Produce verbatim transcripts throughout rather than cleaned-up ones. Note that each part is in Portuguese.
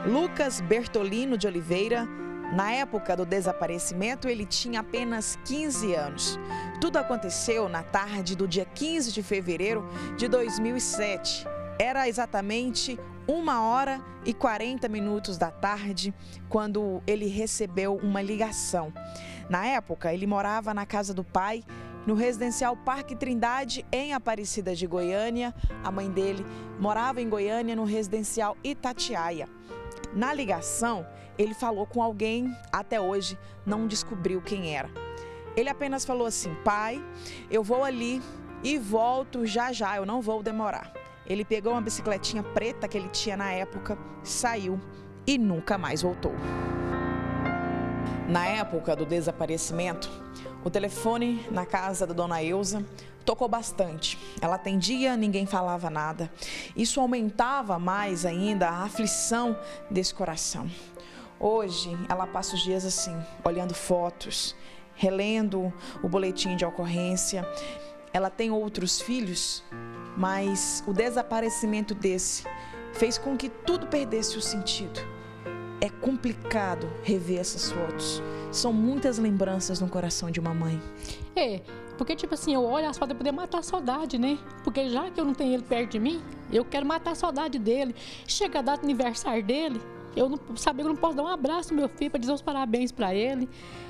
Lucas Bertolino de Oliveira, na época do desaparecimento, ele tinha apenas quinze anos. Tudo aconteceu na tarde do dia quinze de fevereiro de dois mil e sete. Era exatamente uma hora e quarenta minutos da tarde quando ele recebeu uma ligação. Na época, ele morava na casa do pai, no residencial Parque Trindade, em Aparecida de Goiânia. A mãe dele morava em Goiânia, no residencial Itatiaia. Na ligação, ele falou com alguém, até hoje não descobriu quem era. Ele apenas falou assim: pai, eu vou ali e volto já já, eu não vou demorar. Ele pegou uma bicicletinha preta que ele tinha na época, saiu e nunca mais voltou. Na época do desaparecimento, o telefone na casa da dona Elza tocou bastante. Ela atendia, ninguém falava nada. Isso aumentava mais ainda a aflição desse coração. Hoje, ela passa os dias assim, olhando fotos, relendo o boletim de ocorrência. Ela tem outros filhos, mas o desaparecimento desse fez com que tudo perdesse o sentido. É complicado rever essas fotos. São muitas lembranças no coração de uma mãe. É, porque tipo assim, eu olho as fotos para poder matar a saudade, né? Porque já que eu não tenho ele perto de mim, eu quero matar a saudade dele. Chega a data do aniversário dele, eu não saber que eu não posso dar um abraço no meu filho para dizer os parabéns para ele.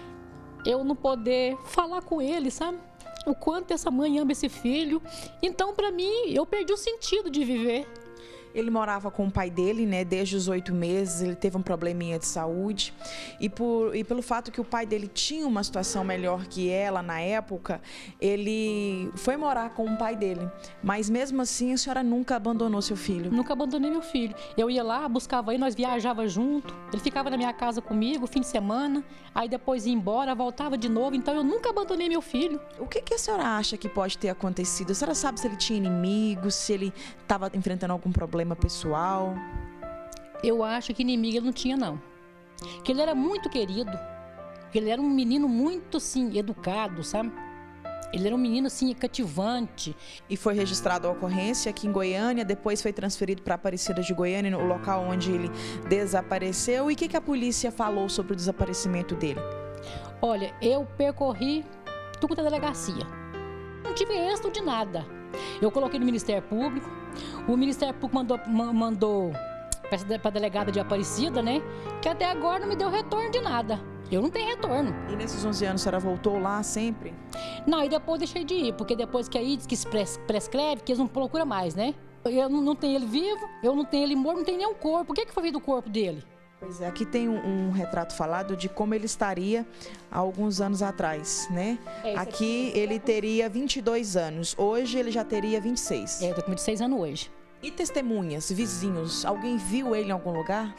Eu não poder falar com ele, sabe? O quanto essa mãe ama esse filho. Então, para mim, eu perdi o sentido de viver. Ele morava com o pai dele, né, desde os oito meses, ele teve um probleminha de saúde e, por, e pelo fato que o pai dele tinha uma situação melhor que ela na época, ele foi morar com o pai dele, mas mesmo assim a senhora nunca abandonou seu filho? Nunca abandonei meu filho. Eu ia lá, buscava ele, nós viajava junto, ele ficava na minha casa comigo, fim de semana, aí depois ia embora, voltava de novo, então eu nunca abandonei meu filho. O que, que a senhora acha que pode ter acontecido? A senhora sabe se ele tinha inimigos, se ele estava enfrentando algum problema pessoal? Eu acho que inimigo ele não tinha, não. Que ele era muito querido. Que ele era um menino muito, assim, educado, sabe? Ele era um menino, assim, cativante. E foi registrada a ocorrência aqui em Goiânia, depois foi transferido para Aparecida de Goiânia, no local onde ele desapareceu. E o que, que a polícia falou sobre o desaparecimento dele? Olha, eu percorri tudo da delegacia. Não tive êxito de nada. Eu coloquei no Ministério Público, o Ministério Público mandou, mandou para a delegada de Aparecida, né? Que até agora não me deu retorno de nada. Eu não tenho retorno. E nesses onze anos a senhora voltou lá sempre? Não, e depois deixei de ir, porque depois que aí diz que se prescreve, que eles não procuram mais, né? Eu não, não tenho ele vivo, eu não tenho ele morto, não tenho nenhum corpo. O que, que foi do corpo dele? Pois é, aqui tem um, um retrato falado de como ele estaria há alguns anos atrás, né? É, aqui, aqui ele teria vinte e dois anos, hoje ele já teria vinte e seis. É, eu tô com vinte e seis anos hoje. E testemunhas, vizinhos, alguém viu ele em algum lugar?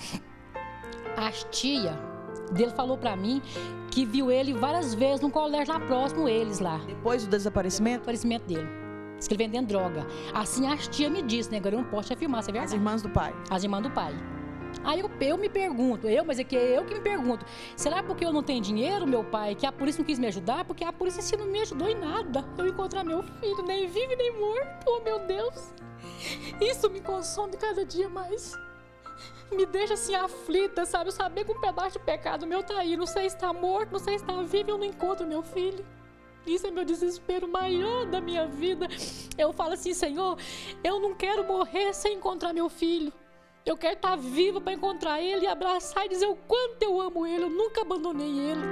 A tia dele falou pra mim que viu ele várias vezes no colégio lá próximo, eles lá. Depois do desaparecimento? Depois do desaparecimento dele. Diz que ele vendendo droga. Assim a tia me disse, né? Agora eu não posso afirmar, se é verdade. As irmãs do pai? As irmãs do pai. Aí eu, eu me pergunto, eu, mas é que é eu que me pergunto, será porque eu não tenho dinheiro, meu pai, que a polícia não quis me ajudar? Porque a polícia assim, não me ajudou em nada. Eu encontrar meu filho, nem vivo nem morto, oh meu Deus. Isso me consome cada dia mais. Me deixa assim aflita, sabe? Eu saber que um pedaço de pecado meu tá aí, não sei se está morto, não sei se está vivo, eu não encontro meu filho. Isso é meu desespero maior da minha vida. Eu falo assim, Senhor, eu não quero morrer sem encontrar meu filho. Eu quero estar viva para encontrar ele, abraçar e dizer o quanto eu amo ele. Eu nunca abandonei ele.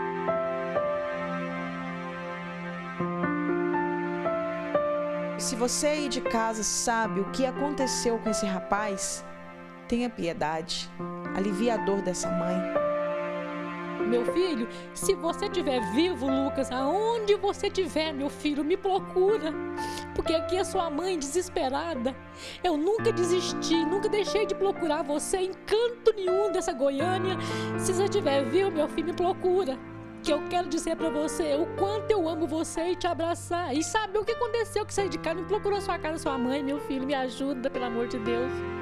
Se você aí de casa sabe o que aconteceu com esse rapaz, tenha piedade, alivia a dor dessa mãe. Meu filho, se você estiver vivo, Lucas, aonde você estiver, meu filho, me procura. Porque aqui é sua mãe desesperada. Eu nunca desisti, nunca deixei de procurar você em canto nenhum dessa Goiânia. Se você estiver vivo, meu filho, me procura. Que eu quero dizer pra você o quanto eu amo você e te abraçar. E saber o que aconteceu que você de casa, me procurou sua casa, sua mãe, meu filho, me ajuda, pelo amor de Deus.